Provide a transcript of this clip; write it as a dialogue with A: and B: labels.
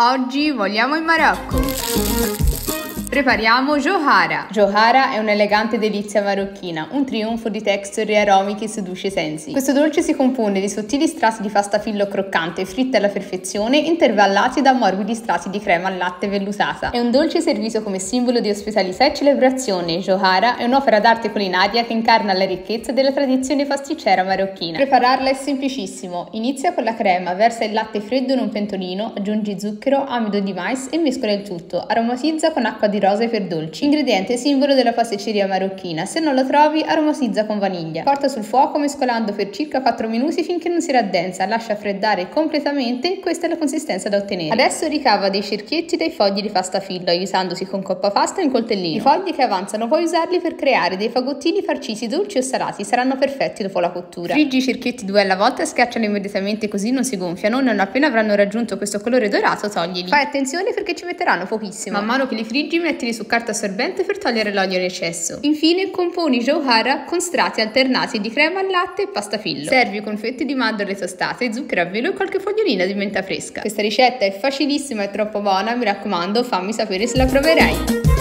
A: Oggi vogliamo in Marocco! Prepariamo Johara. Johara è un'elegante delizia marocchina, un trionfo di texture e aromi che seduce i sensi. Questo dolce si compone di sottili strati di pasta fillo croccante fritte alla perfezione, intervallati da morbidi strati di crema al latte vellutata. È un dolce servito come simbolo di ospitalità e celebrazione. Johara è un'opera d'arte culinaria che incarna la ricchezza della tradizione pasticcera marocchina. Prepararla è semplicissimo. Inizia con la crema, versa il latte freddo in un pentolino, aggiungi zucchero, amido di mais e mescola il tutto. Aromatizza con acqua di rose per dolci. Ingrediente simbolo della pasticceria marocchina. Se non lo trovi, aromatizza con vaniglia. Porta sul fuoco mescolando per circa 4 minuti finché non si raddensa. Lascia freddare completamente. Questa è la consistenza da ottenere. Adesso ricava dei cerchietti dai fogli di pasta fillo, aiutandosi con coppa pasta e un coltellino. I fogli che avanzano puoi usarli per creare dei fagottini farciti dolci o salati. Saranno perfetti dopo la cottura. Friggi i cerchietti 2 alla volta e schiacciali immediatamente così non si gonfiano. Non appena avranno raggiunto questo colore dorato, toglili. Fai attenzione perché ci metteranno pochissimo. Man mano che li friggi, mettili su carta assorbente per togliere l'olio in eccesso. Infine componi Johara con strati alternati di crema al latte e pasta fillo. Servi con fette di mandorle tostate, zucchero a velo e qualche fogliolina di menta fresca. Questa ricetta è facilissima e troppo buona, mi raccomando, fammi sapere se la proverai.